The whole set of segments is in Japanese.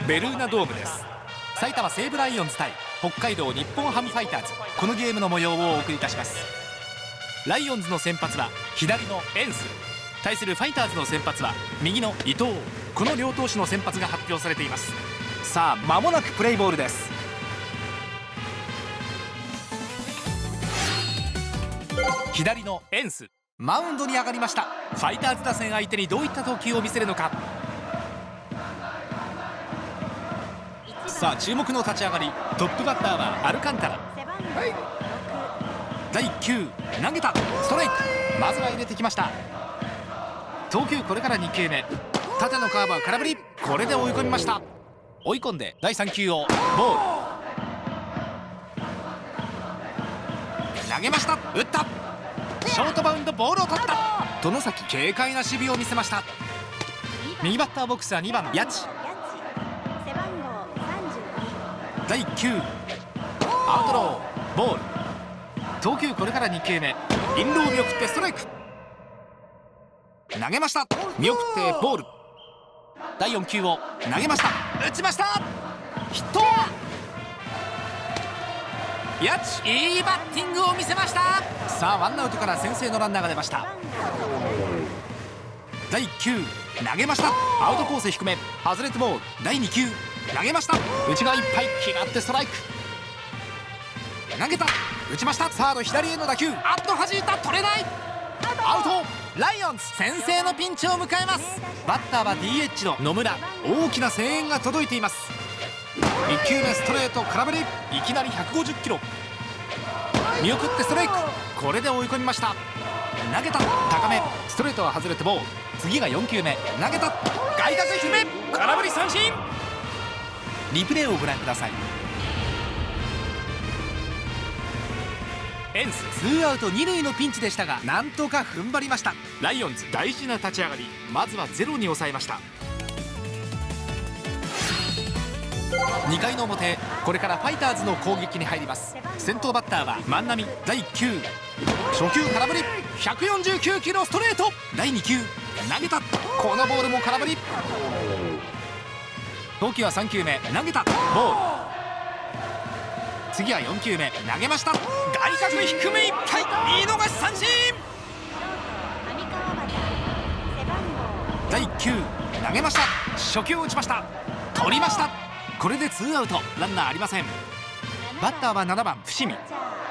ベルーナドームです。埼玉西武ライオンズ対北海道日本ハムファイターズ、このゲームの模様をお送りいたします。ライオンズの先発は左のエンス、対するファイターズの先発は右の伊藤、この両投手の先発が発表されています。さあ間もなくプレイボールです。左のエンス、マウンドに上がりました。ファイターズ打線相手にどういった投球を見せるのか。さあ注目の立ち上がり、トップバッターはアルカンタラ。第1球投げた、ストライク、まずは入れてきました。投球これから2球目、縦のカーブは空振り、これで追い込みました。追い込んで第3球をボール、投げました、打った、ショートバウンド、ボールを取った。外崎軽快な守備を見せました。右バッターボックスは2番谷地。第1球アウトロー、ボール、投球これから2球目、インロー見送ってストライク、投げました、見送ってボール。第4球を投げました、打ちました、ヒット。谷地いいバッティングを見せました。さあワンアウトから先制のランナーが出ました。第1球投げました、アウトコース低め、外れてボール。第2球投げました、内側いっぱい、決まってストライク、投げた、打ちました、サード左への打球、あっと弾いた、取れない、アウト。ライオンズ先制のピンチを迎えます。バッターは DH の野村、大きな声援が届いています。1球目ストレート空振り、いきなり150キロ、見送ってストライク、これで追い込みました。投げた、高め、ストレートは外れてボール。次が4球目、投げた、外角低め、空振り三振。リプレイをご覧ください。エンス2アウト2塁のピンチでしたが、なんとか踏ん張りました。ライオンズ大事な立ち上がり、まずはゼロに抑えました。2回の表、これからファイターズの攻撃に入ります。先頭バッターは万波。第1球初球空振り、149キロストレート。第2球投げた、このボールも空振り。投球は3球目、投げた、ボール。次は4球目、投げました、外角低めいっぱい、見逃し三振。第1球投げました、初球を打ちました、取りました。これで2アウト、ランナーありません。バッターは7番伏見。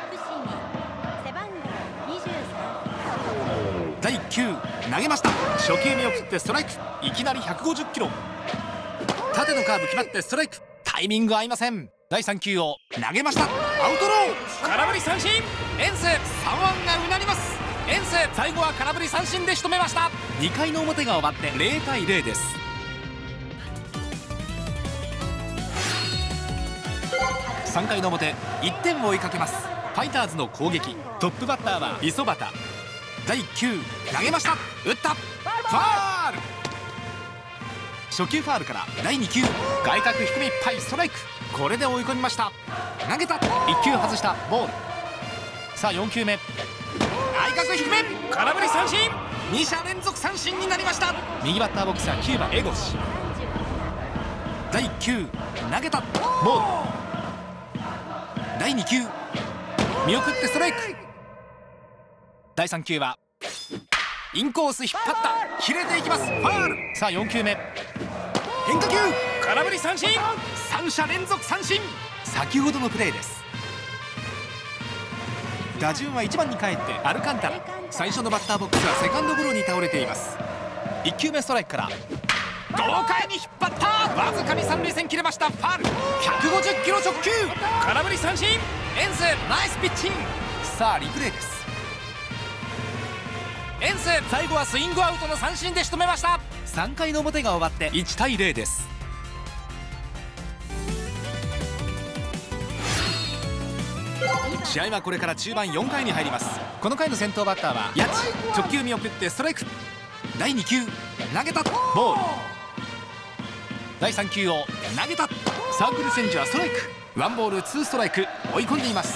第1球投げました、初球見送ってストライク、いきなり150キロ、縦のカーブ決まってストライク、タイミング合いません。第3球を投げました、アウトロー、空振り三振。エンス3安がうなります。エンス最後は空振り三振で仕留めました。2回の表が終わって0対0です。3回の表、1点を追いかけます。ファイターズの攻撃、トップバッターは磯端。第1球投げました、打った、ファール。初球ファールから第2球、外角低めいっぱい、ストライク、これで追い込みました。投げた、1球外した、ボール。さあ4球目、外角低め、空振り三振。2者連続三振になりました。右バッターボックスは9番江越。第1球投げた、ボール。第2球見送ってストライク。第3球はインコース引っ張った、切れていきます、ファール。さあ4球目、変化球、空振り三振。3者連続三振。先ほどのプレーです。打順は1番に帰ってアルカンタラ。最初のバッターボックスはセカンドゴロに倒れています。1球目ストライクから豪快に引っ張った、わずかに三塁線切れました、ファール。150キロ直球、空振り三振。エンスナイスピッチング。さあリプレイです。エンス最後はスイングアウトの三振で仕留めました。3回の表が終わって1対0です。試合はこれから中盤4回に入ります。この回の先頭バッターは谷地。直球見送ってストライク。第2球投げた、ボール。第3球を投げた、サークルチェンジはストライク。ワンボールツーストライク、追い込んでいます。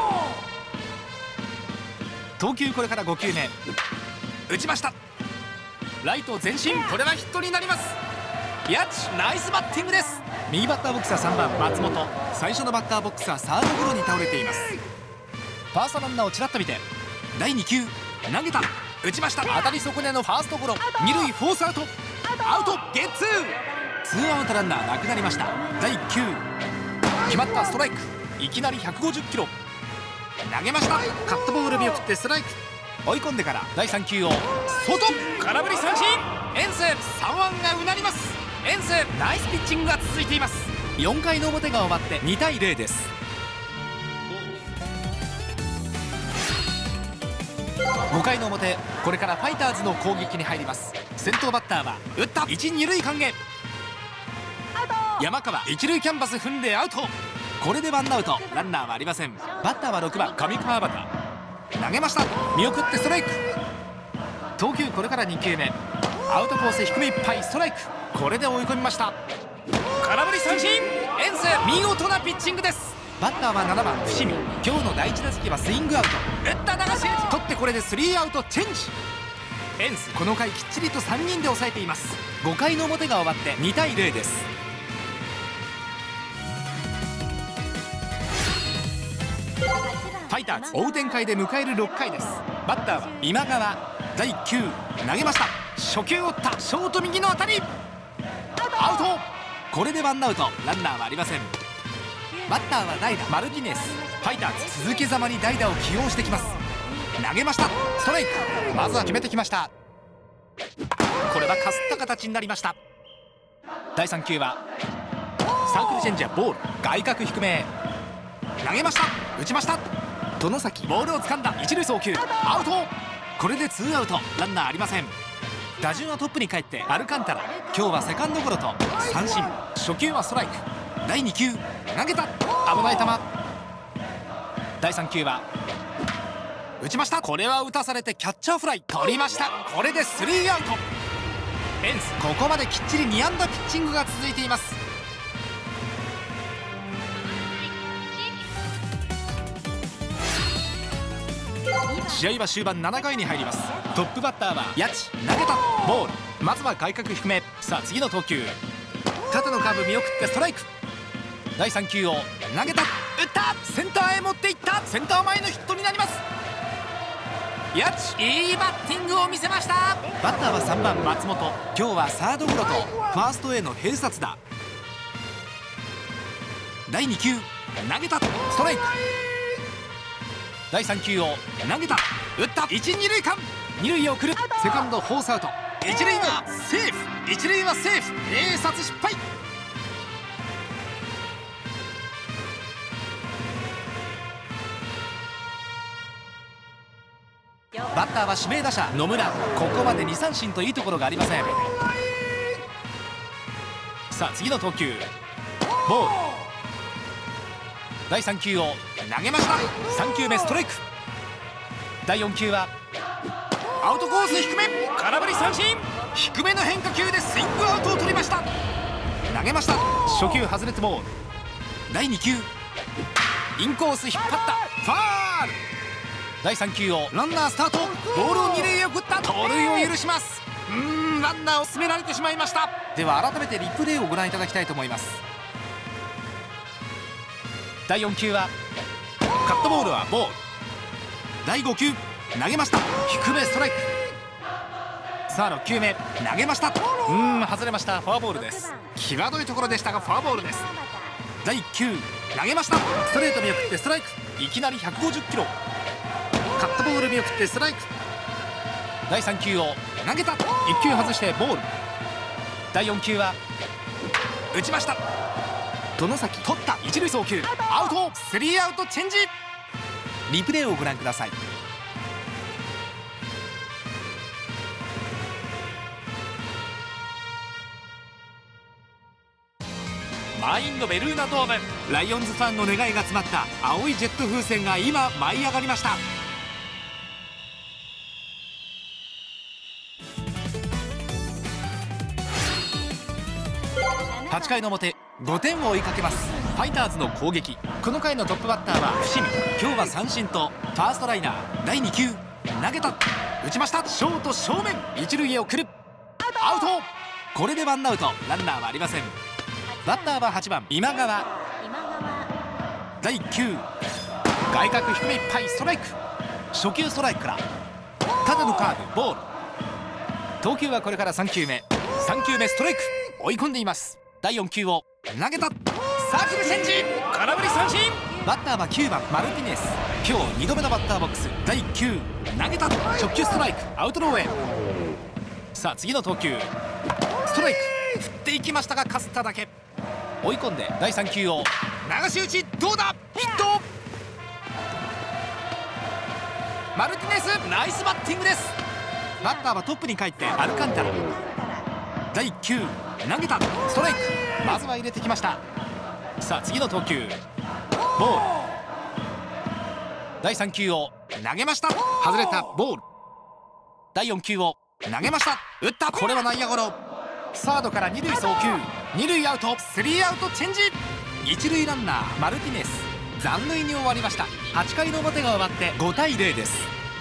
投球これから5球目、打ちました、ライト前進、これはヒットになります。谷地ナイスバッティングです。 右バッターボックスは3番松本。最初のバッターボックスはサードゴロに倒れています。ファーストランナーをちらっと見て第2球投げた、打ちました。当たり損ねのファーストゴロ、二塁フォースアウト、アウトゲッツー、ツーアウトランナーなくなりました。第1球決まった、ストライク。いきなり150キロ投げました。カットボール見送ってストライク。追い込んでから第3球を外、空振り三振。エンス3腕がうなります。エンスナイスピッチングが続いています。4回の表が終わって2対0です。5回の表、これからファイターズの攻撃に入ります。先頭バッターは打った、1、2塁間へ。山川1塁キャンバス踏んでアウト。これでワンアウト、ランナーはありません。バッターは6番上川端。投げました、見送ってストライク。投球これから2球目、アウトコース低めいっぱい、ストライク。これで追い込みました。空振り三振。エンス見事なピッチングです。バッターは7番伏見。今日の第1打席はスイングアウト、打った流し取って、これで3アウトチェンジ。エンスこの回きっちりと3人で抑えています。5回の表が終わって2対0です。ファイターズ追う展開で迎える6回です。バッターは今川。第1球投げました、初球を打った、ショート右の当たり、アウト。これでワンアウト、ランナーはありません。バッターは代打マルティネス。ファイターズ続けざまに代打を起用してきます。投げました、ストライク。まずは決めてきました。これはかすった形になりました。第3球はサークルチェンジャーボール、外角低めへ投げました、打ちました。外崎ボールを掴んだ、一塁送球アウト。これでツーアウト、ランナーありません。打順はトップに帰ってアルカンタラ。今日はセカンドゴロと三振。初球はストライク。第2球投げた、危ない球。第3球は打ちました。これは打たされてキャッチャーフライ、取りました。これで3アウト。エンスここまできっちり2安打ピッチングが続いています。試合は終盤7回に入ります。トップバッターは谷地。投げた、ボール。まずは外角低め。さあ次の投球、縦のカーブ見送ってストライク。第3球を投げた、打った、センターへ持っていった。センター前のヒットになります。谷地いいバッティングを見せました。バッターは3番松本。今日はサードゴロとファーストへの併殺打。第2球投げた、ストライク。第3球を投げた、打った、1、2塁間、2塁を送る。セカンドフォースアウト、1塁はセーフ、1塁はセーフ。併殺失敗。バッターは指名打者野村。ここまで2三振といいところがありません。さあ次の投球、ボール。第3球を投げました。3球目ストライク。第4球はアウトコース低め、空振り三振。低めの変化球でスイングアウトを取りました。投げました、初球外れてボール。第2球インコース引っ張った、ファール。第3球をランナースタート、ボールを2塁へ送った、盗塁を許します。ランナーを進められてしまいました。では改めてリプレイをご覧いただきたいと思います。第4球はカットボールはボール。第5球投げました、低めストライク。さあ6球目投げました、外れました、フォアボールです。際どいところでしたがフォアボールです。第1球投げました、ストレート見送ってストライク。いきなり150キロ、カットボール見送ってストライク。第3球を投げた、1球外してボール。第4球は打ちました、外崎取った、一塁送球アウト、3アウトチェンジ。リプレイをご覧ください。満員のベルーナドーム、ライオンズファンの願いが詰まった青いジェット風船が今舞い上がりました。8回の表、5点を追いかけますファイターズの攻撃。この回のトップバッターは伏見。今日は三振とファーストライナー。第2球投げた、打ちました、ショート正面、一塁へ送る、アウト。これでワンアウト、ランナーはありません。 バッターは8番今川。第1球外角低めいっぱいストライク。初球ストライクから縦のカーブボール。投球はこれから3球目。3球目ストライク。追い込んでいます。第4球を投げた。サークルチェンジ。空振り三振。バッターは9番マルティネス。今日2度目のバッターボックス。第1球投げた。直球ストライクアウトローへ。さあ次の投球ストライク。振っていきましたがかすっただけ。追い込んで第3球を流し打ち。どうだヒット。マルティネスナイスバッティングです。バッターはトップに帰ってアルカンタラ。第1球投げた。ストライク。まずは入れてきました。さあ次の投球ボール。第3球を投げました。外れたボール。第4球を投げました。打った。これは内野ゴロ。サードから2塁送球。2塁アウト。3アウトチェンジ。1塁ランナーマルティネス残塁に終わりました。8回の表が終わって5対0です。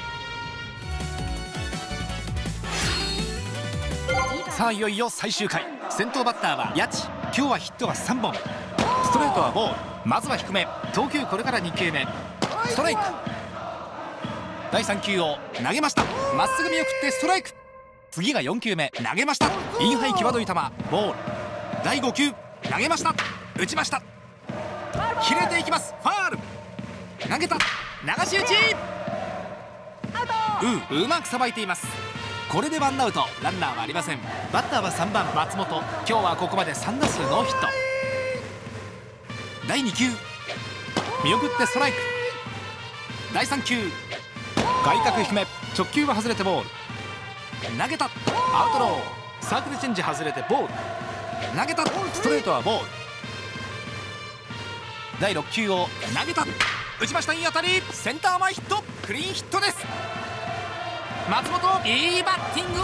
さあいよいよ最終回。先頭バッターは谷内。今日はヒットが3本。ストレートはボール。まずは低め。投球これから2球目ストライク。第3球を投げました。まっすぐ見送ってストライク。次が4球目投げました。インハイ際どい球ボール。第5球投げました。打ちました。切れていきます。ファール。投げた。流し打ち。うまくさばいています。これでワンアウト。ランナーはありません。バッターは3番松本。今日はここまで3打数ノーヒット。第2球見送ってストライク。第3球外角低め。直球は外れてボール。投げた。アウトロー。サークルチェンジ外れてボール。投げた。ストレートはボール。第6球を投げた。打ちました。いい当たり。センター前ヒット。クリーンヒットです。松本いいバッティング。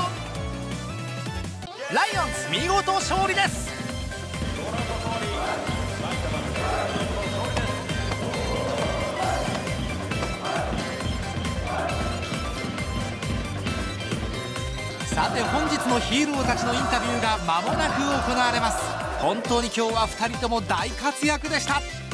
ライオンズ見事勝利です。さて本日のヒーローたちのインタビューが間もなく行われます。本当に今日は2人とも大活躍でした。